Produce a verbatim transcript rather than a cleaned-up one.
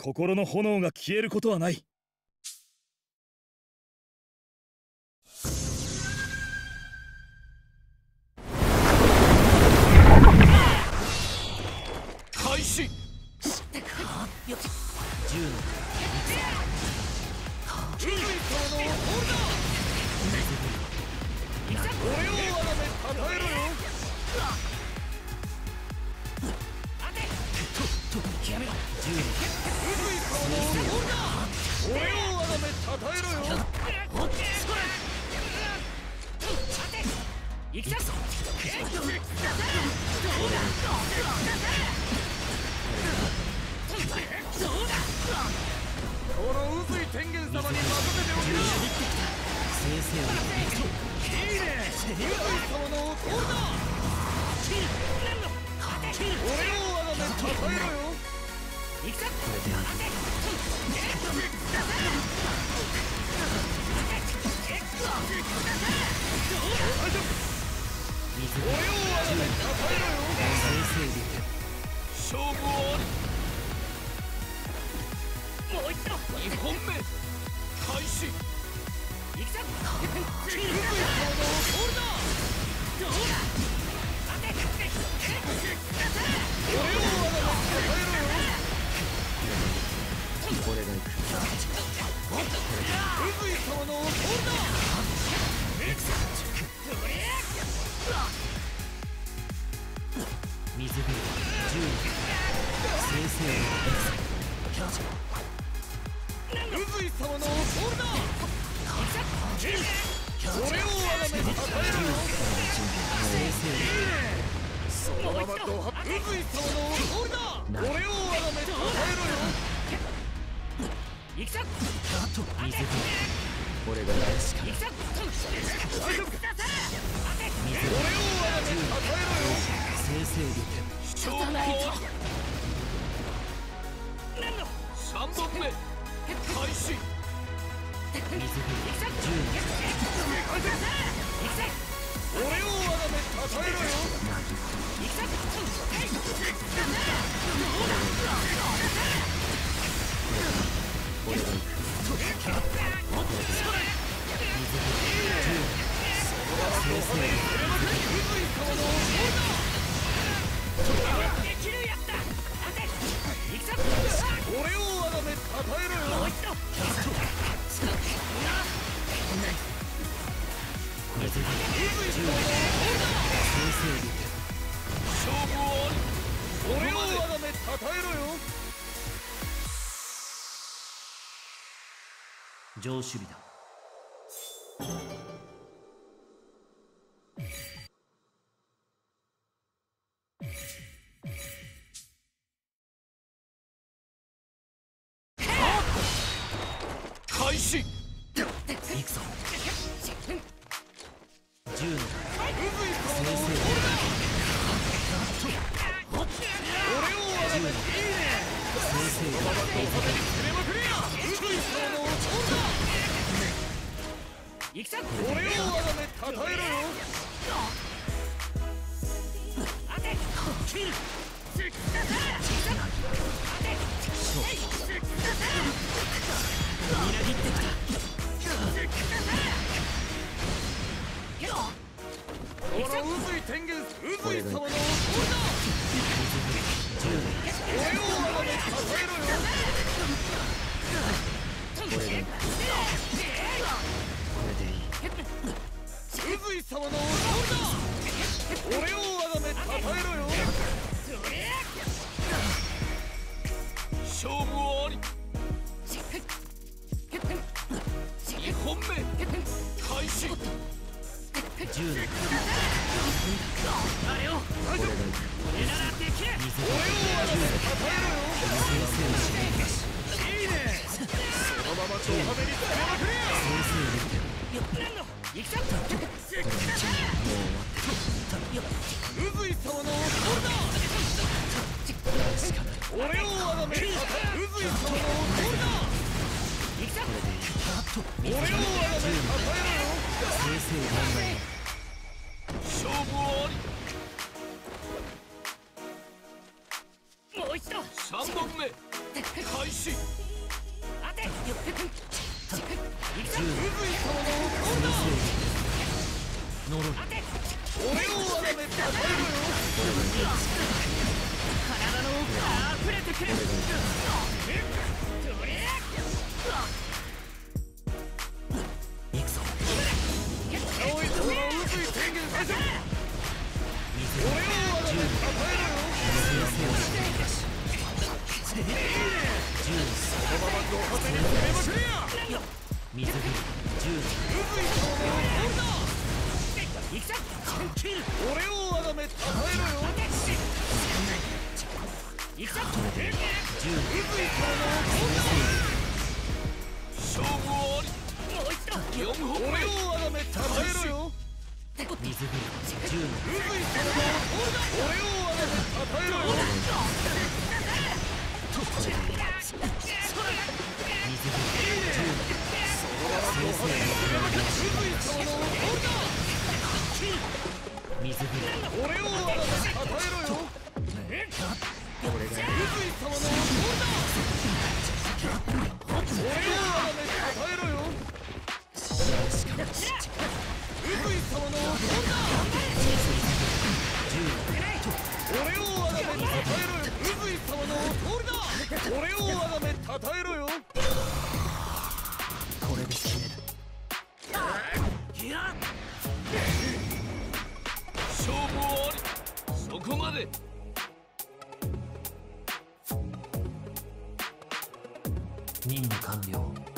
心の炎が消えることはない。開始。銃の海様のホールだ。俺をあがめたたえろよ。極めろ。銃の海様のホールだ。俺をあがめたたえろよ。行くぞ。この宇髄天元様に任せておけよ。先生はいいね。宇髄様のホールだ。俺をあがめたたえろよ。行くぞ。これである。俺をあがめたたえろよ。勝負をあり。もう一度。にほんめ開始。行くぞ。宇髄様のホールだ。どうだ。待て。俺をあがめたたえろよ。俺が行く。宇髄様のホールだ。水辺銃先生を宇髄様のホールだ。俺をあがめたたえろよ。先生いいね。そのままドハッ。宇髄様のホールだ。俺をあがめたたえろよ。行くぞ。水辺俺がやるしかない。大丈夫。俺をあがめたたえろよ。先生に勝負をさんぼんめ開始。水辺銃俺をあがめたたえろよ。俺が行く。俺をあがめたたえろよ。勝負をあり。俺をあがめたたえろよ。上守備だ。開始。行くぞ。銃の宇髄様の先生俺をあがめいいね。先生が宇髄様のホールだ。行くぞ。俺をあがめたたえろよ。待て。切る。みなぎってきた。この宇髄天元宇髄様のホールだ。俺をあがめたたえろよ。これでいい。宇髄様のホールだ。俺をあがめたたえろよ。勝負をあり。にほんめ開始。銃のあれを俺ならできる。俺をあがめたたえろよ。先生の指令いいね。そのままド派手に攻めまくれよ。先生に行くぞ。もう終わってる。宇髄様のホールだ。俺をあがめたたえ。宇髄様のホールだ。行くぞ。俺をあがめたたえろよ。先生問題。勝負をあり。もう一度。三本目開始。当て。呪い。俺をあがめたたえろよ。体の奥から溢れてくる。行くぞ。青い空の渦に宣言させ。俺をあがめたたえろよ。いいね。そのままド派手に攻めまくれや。水着十渦にそのままホールド。行くぞ。俺をあがめたたえろよ。行くぞ。十渦にそのままホールド。勝負あり。もう一度。四本目。俺をあがめたたえろよ。水着十渦にそのままホールド。俺をあがめたたえろよ。水着十渦。そのままド派手に攻めまくる。渦にそのままホールド。水着俺をあがめたたえろよ。俺が宇髄様のホールド。俺をあがめたたえろよ。宇髄様のホールド。俺をあがめたたえろよ。宇髄様のホールド。俺をあがめたたえろよ。これで決める。勝負あり。そこまで。任務完了。